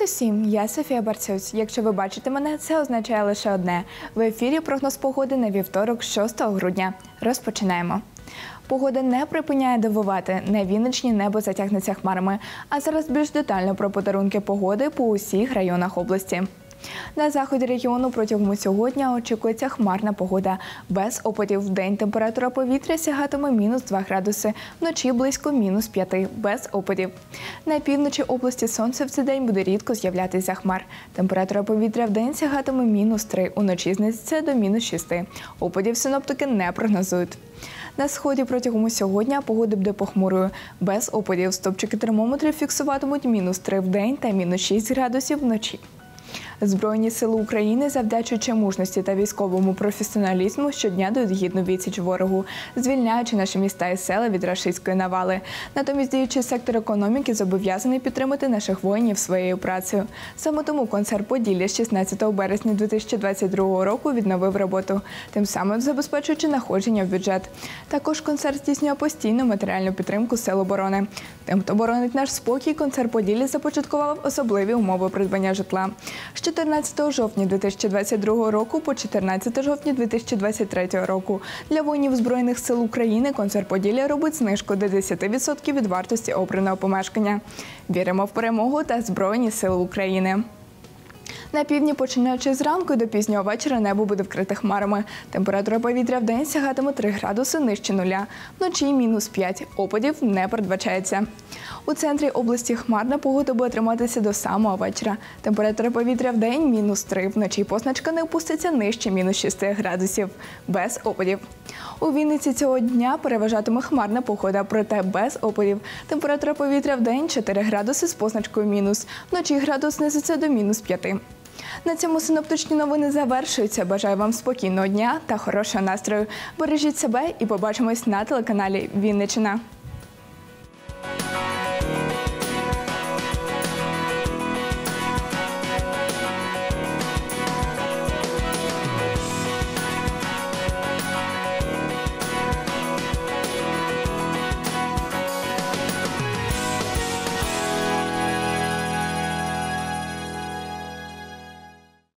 усім, я Софія Барцюць. Якщо ви бачите мене, це означає лише одне. В ефірі прогноз погоди на вівторок, 6 грудня. Розпочинаємо. Погода не припиняє дивувати. На Вінниччині небо затягнеться хмарами. А зараз більш детально про подарунки погоди по усіх районах області. На заході регіону протягом усього дня очікується хмарна погода. Без опадів. Вдень температура повітря сягатиме мінус 2 градуси, вночі близько мінус 5, без опадів. На півночі області сонце в цей день буде рідко з'являтися хмар. Температура повітря вдень сягатиме мінус 3, уночі знизиться до мінус 6. Опадів синоптики не прогнозують. На сході протягом усього дня погода буде похмурою. Без опадів. Стопчики термометрів фіксуватимуть мінус 3 вдень та мінус 6 градусів вночі. Збройні сили України, завдячуючи мужності та військовому професіоналізму, щодня дають гідну відсіч ворогу, звільняючи наші міста і села від рашистської навали. Натомість діючий сектор економіки зобов'язаний підтримати наших воїнів своєю працею. Саме тому концерт «Поділля» з 16 березня 2022 року відновив роботу, тим самим забезпечуючи надходження в бюджет. Також концерт здійснює постійну матеріальну підтримку сил оборони. Тим, хто боронить наш спокій, концерт «Поділля» започаткував особливі умови придбання житла. З 14 жовтня 2022 року по 14 жовтня 2023 року для воїнів Збройних сил України концерт «Поділля» робить знижку до 10% від вартості обраного помешкання. Віримо в перемогу та Збройні сили України. На півдні, починаючи зранку до пізнього вечора, небо буде вкрите хмарами. Температура повітря вдень сягатиме 3 градуси нижче нуля. Вночі мінус 5. Опадів не передбачається. У центрі області хмарна погода буде триматися до самого вечора. Температура повітря вдень мінус 3. Вночі позначка не опуститься нижче мінус 6 градусів. Без опадів. У Вінниці цього дня переважатиме хмарна погода, проте без опадів. Температура повітря вдень 4 градуси з позначкою мінус. Вночі градус знизиться до мінус 5. На цьому синоптичні новини завершуються. Бажаю вам спокійного дня та хорошого настрою. Бережіть себе і побачимось на телеканалі «Вінниччина».